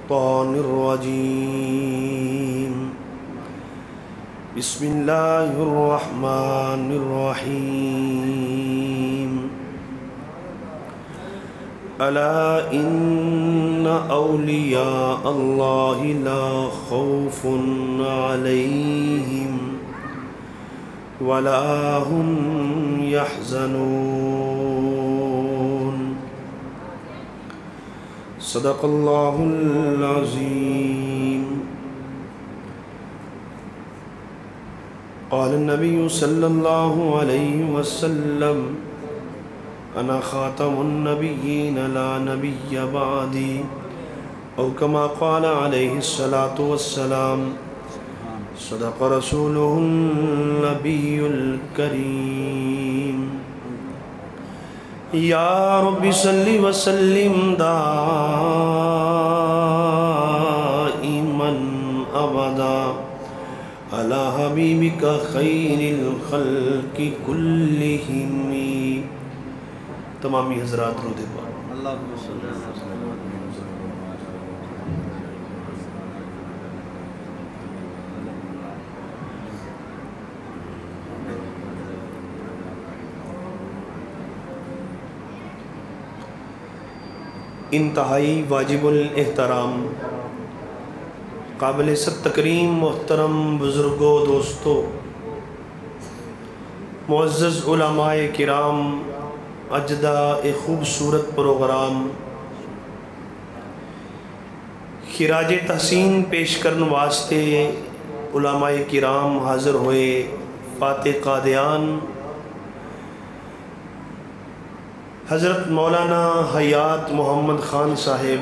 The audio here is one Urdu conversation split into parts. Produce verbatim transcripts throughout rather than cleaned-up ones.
الشيطان الرجيم بسم الله الرحمن الرحيم ألا إن أولياء الله لا خوف عليهم ولا هم يحزنون صدق الله العظيم قال النبي صلى الله عليه وسلم أنا خاتم النبيين لا نبي بعدي أو كما قال عليه الصلاة والسلام صدق رسوله النبي الكريم یا رب صلی وسلم دائما ابدا علی حبیبک خیر الخلق کلہم. تمامی حضرات رو دے پاک اللہم صلی اللہ علیہ وسلم. انتہائی واجب الاحترام قابل ست تکریم محترم بزرگوں دوستو معزز علماء کرام اجدہ ایک خوبصورت پروگرام خراج تحسین پیش کرن واسطے علماء کرام حاضر ہوئے. فاتح قادیان حضرت مولانا حیات محمد خان صاحب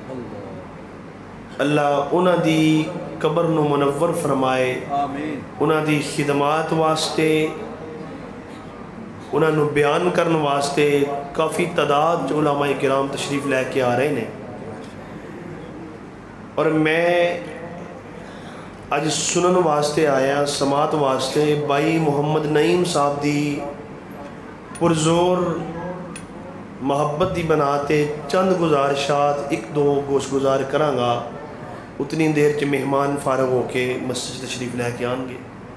اللہ انہاں دی قبر نو منور فرمائے, انہاں دی خدمات واسطے انہاں نو بیان کرن واسطے کافی تعداد علماء کرام تشریف لے کے آ رہے ہیں. اور میں آج سنن واسطے آیا سماعت واسطے بائی محمد نعیم صاحب دی پرزور محبت دی بناتے چند گزارشات ایک دو گوش گزار کراں گا. اتنی دیر چ مہمان فارغ ہو کے مسجد تشریف لے کے آن گے.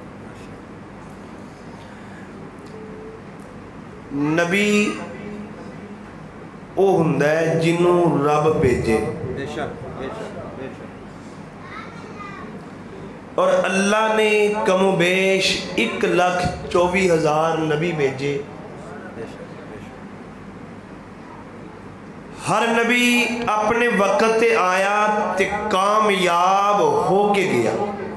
نبی او ہندہ ہے جنوں رب بھیجے, اور اللہ نے کم و بیش ایک لاکھ چوبی ہزار نبی بھیجے. ہر نبی اپنے وقت آیا تے کامیاب ہو کے گیا.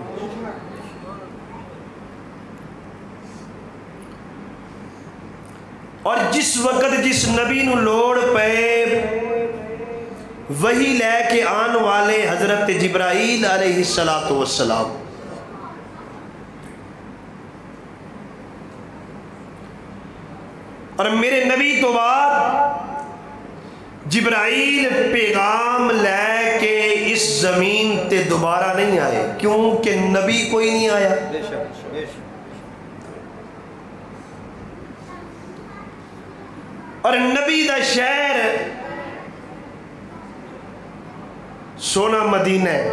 اور جس وقت جس نبی نو لوڑ پے وہی لے کے آن والے حضرت جبرائیل علیہ السلام. اور میرے نبی تو بعد جبرائیل پیغام لے کے اس زمین تے دوبارہ نہیں آئے, کیونکہ نبی کوئی نہیں آیا. اور نبی دا شہر سونا مدینہ ہے,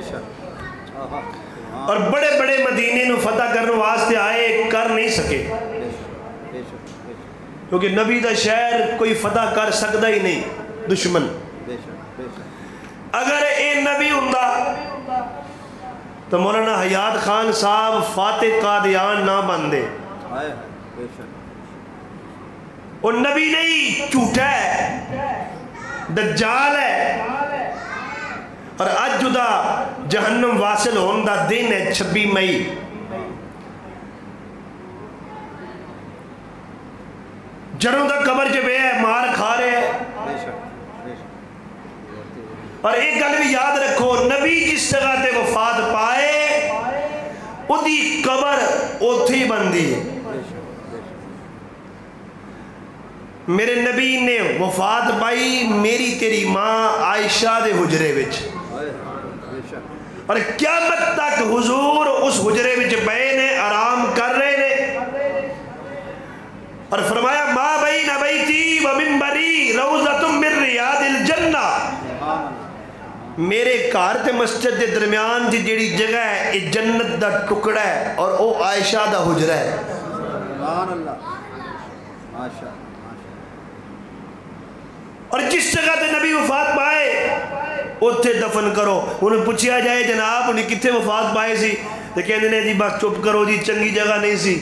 اور بڑے بڑے مدینے نو فتح کرنے واسطے آئے, کر نہیں سکے, کیونکہ نبی دا شہر کوئی فتح کر سکتا ہی نہیں, دشمن. اگر اے نبی ہوندا تو مولانا حیات خان صاحب فاتح قادیان نہ بندے. وہ نبی نہیں, جھوٹا ہے, دجال ہے. اور اج جدا جہنم واصل ہون دا دن ہے چھبی مئی. جڑوں دا قبر جب ہے مار کھا رہے ہیں. اور ایک گل بھی یاد رکھو, نبی جس جگہ تے وفات پائے او دی قبر اوتھی بندی ہے. میرے نبی نے وفات پائی میری تیری ماں عائشہ دے حجرے وچ, اور قیامت تک حضور اس حجرے وچ بیٹھے آرام کر رہے نے. اور فرمایا ما بین بیتی و منبری روضۃ من ریاض الجنہ, میرے گھر تے مسجد دے درمیان دی جیڑی جگہ ہے یہ جنت دا ٹکڑا ہے اور او عائشہ دا حجرہ ہے. سبحان اللہ ماشاء. اور جس جگہ تے نبی وفات پائے اتھے دفن کرو. انہیں پوچھیا جائے جناب انہیں کتھے وفات پائے سی تو کہنے نے جی بس چپ کرو جی چنگی جگہ نہیں سی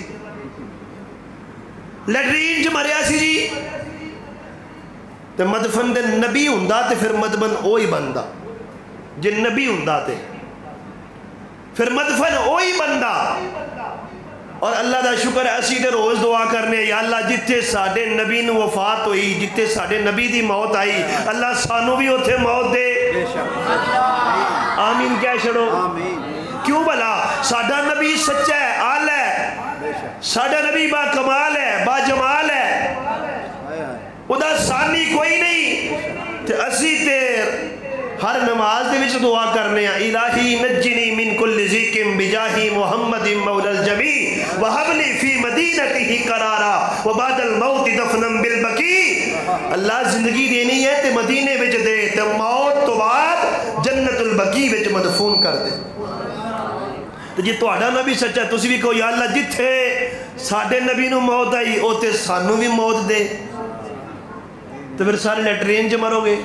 لیٹرین چ مریا سی جی تے مدفن دے نبی ہوندا تے پھر مدفن اوہی بندا. جے نبی ہوندا تے پھر مدفن اوہی بندا. اور اللہ دا شکر ہے اسی تے روز دعا کرنے یا اللہ جتھے ساڈے نبی نو وفات ہوئی جتھے ساڈے نبی دی موت آئی اللہ سانو بھی اتھے موت دے. آمین کہہ چھڑو. کیوں بھلا ساڈا نبی سچا ہے آل ہے ساڈا نبی با کمال ہے با جمال ہے ادا ثانی کوئی نہیں. تے اسی تے ہر نماز دے وچ دعا کرنے ہیں الہی نجنی من کل ذیکم بجاہی محمد مولا الجمی وہب لی فی مدینتہ قرارا وبعد الموت دفنا بالبکی. اللہ زندگی دینی ہے تے مدینے وچ دے تے موت تو بعد جنت البکی وچ مدفون کر دے. تو جی تہاڈا نبی سچا ہے تسی بھی کہو یا اللہ جتھے ساڈے نبی نو موت آئی اوتے سانو بھی موت دے. تو پھر سارے لیٹرین چ مرو گے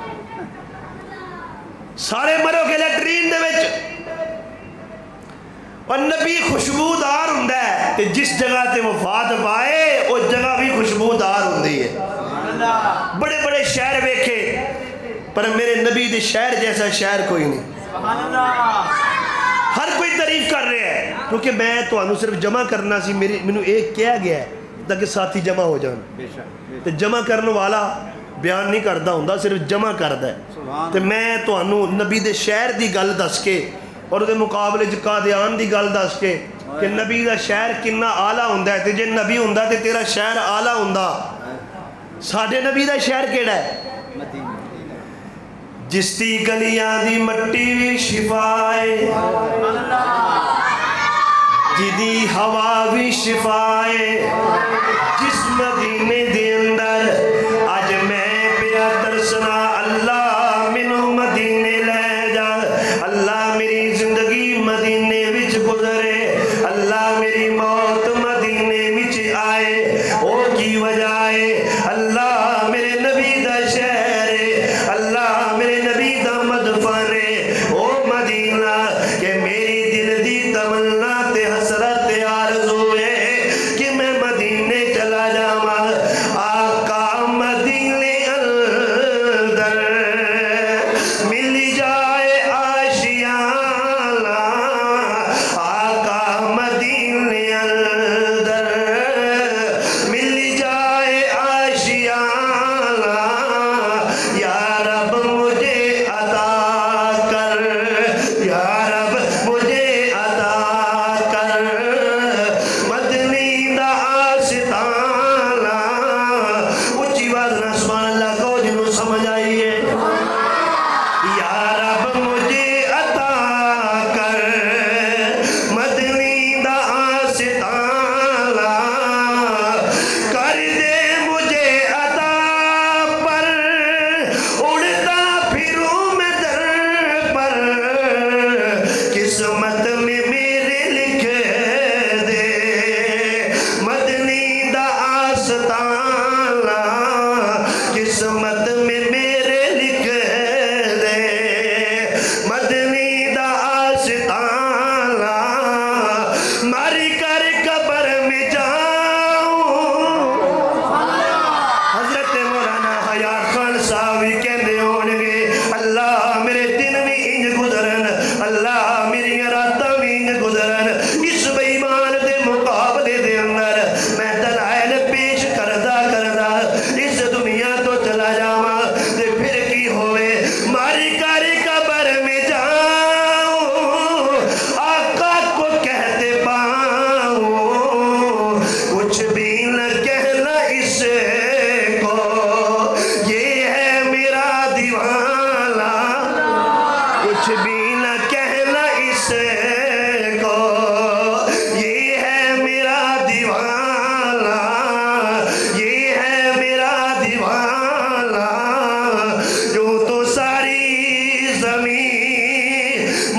سارے مرو گے لیٹرین دے وچ. اور نبی خوشبودار ہوندا ہے تے جس جگہ تے وفات پائے اس جگہ بھی خوشبودار ہوندی ہے. بڑے بڑے شہر ویکھے پر میرے نبی دے شہر جیسا شہر کوئی نہیں. ہر کوئی تعریف کر رہے ہیں کیونکہ میں تو انہوں صرف جمع کرنا سی میری منو ایک کیا گیا ہے تاکہ ساتھی جمع ہو جان. تو جمع کرنے والا بیان نہیں کرتا ہوں صرف جمع کرتا ہے. تو میں تو انہوں نبی دے شہر دی گل دس کے اور دے مقابلے جو قادیان دی گل دس کے کہ نبی دا شہر کننا آلہ ہوندہ ہے. تے جے نبی ہوندہ تے تیرا شہر آلہ ہوندہ. ساڑھے نبی دا شہر کیڑا ہے جس دی گلیاں دی مٹی بھی شفائے جدی ہوا بھی شفائے جس مدینے دے اندر آج میں پیا ترسنا اللہ منو مدینے لے جا. اللہ میری زندگی مدینے وچ گزرے اللہ میری موت مدینے وچ آئے. او کی وجہ ہے اللہ میرے نبی دا شہر اللہ میرے نبی دا مدفن او مدینہ کہ میری دل دی تمنا تے حسرت آرزو ہے کہ میں مدینے چلا جاواں. آقا مدینے اندر مل جائے آشیانہ آقا مدینے اندر مل جائے آشیانہ یا رب مجھے عطا کر یا رب مجھے عطا کر مدنی دا آستانہ. اچھی بات نہ سبحان اللہ کو جنہوں سمجھ آئیے یا رب مجھے عطا کر مدنی دا آستانہ کر دے مجھے عطا پر اڑتا پھروں میں در پر قسمت میں میرے لکھ دے مدنی دا آستانہ قسمت میں میرے لکھ دے مدنی دا آستانہ. مر کر قبر میں جاؤں حضرت مولانا حیات خان صاحب کہندے ہونگے اللہ میرے دن بھی انج گزرن اللہ میری راتاں بھی انج گزرن. اس بے ایمان دے مقابلے دے اندر میں دلائل پیش کردہ کردہ اس دنیا تو چلا جاواں تے پھر کی ہوئے مر کر قبر میں جاؤں آقا کو کہتے پاؤں کچھ بھی نہ کہنا اس کو یہ ہے میرا دیوانہ. کچھ بھی نہ کہنا اس کو یہ ہے میرا دیوانہ یہ ہے میرا دیوانہ. جو تو ساری زمین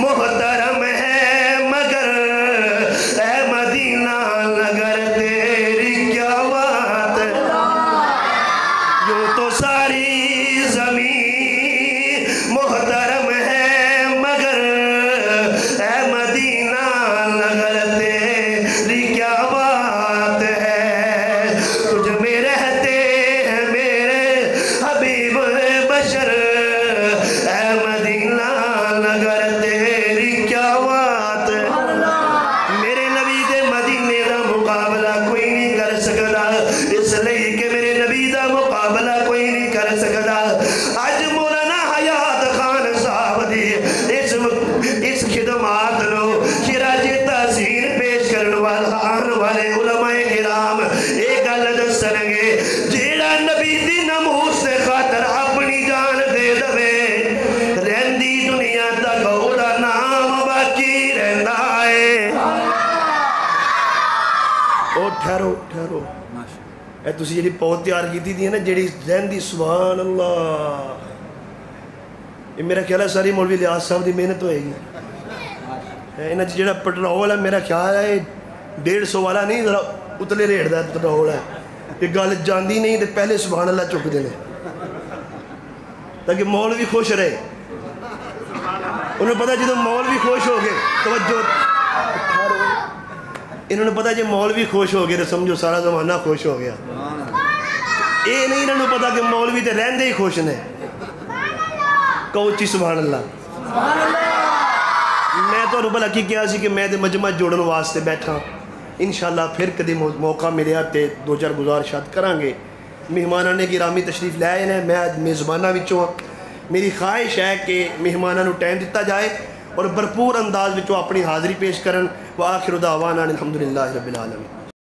محترم ہے مگر اے مدینہ نگر تیری کیا بات ہے۔ یوں تو ساری زمین محترم ہے مگر اے مدینہ نگر تیری کیا بات ہے۔ تجھ میں رہتے ہیں میرے حبیب بشر اے مدینہ نگر تیری کیا بات ہے۔ میرے نبی دے مدینے دا مقابلہ کوئی نہیں کر سکتا، اس لئے کہ میرے نبی دا مقابلہ کوئی نہیں کر سکتا۔ آج مولانا حیات خان صاحب دی اس اس خدمات نو خراج تحسین پیش کرنے والا آن والے علماء کرام ایک گل دسنگے، جیڑا نبی دی ناموس دے خاطر اپنی جان دے دوے رہندی دنیا تک اودا نام باقی رہندا ہے۔ او ٹھہرو ٹھہرو، اے تسی جیڑی پود تیار کی تھی نا جیڑی رہندی، سبحان اللہ، یہ میرا خیال ہے ساری مولوی لیاس صاحب دی محنت ہوئے گی۔ انہاں جیڑا پٹرول ہے میرا خیال ہے ڈیڑھ سو والا نہیں، ذرا اتلے ریٹ دا پٹرول ہے، یہ گل جاندی نہیں تے پہلے سبحان اللہ چک دینے تاکہ مولوی خوش رہے۔ انہوں نے پتا جدو مولوی خوش ہو گئے توجہ، انہوں نے پتا جی مولوی خوش ہو گئے تو سمجھو سارا زمانہ خوش ہو گیا۔ اے نہیں انہوں نے پتا کہ مولوی تے رہندے ہی خوش نے۔ کہو چی سبحان اللہ۔ میں تو ربا لکی کیا سی کہ میں دے مجمع جوڑن واسطے بیٹھا، انشاءاللہ پھر کدی موقع ملے آتے دو چار گزارشات کرانگے۔ مہمانہ نے گرامی تشریف لے آئے ہیں، میں میزبانہ وچوں ہوں۔ میری خواہش ہے کہ مہمانہ نو ٹائم دیتا جائے اور بھرپور انداز وچوں اپنی حاضری پیش کرن۔ وآخر دعوانا الحمدللہ رب العالمین۔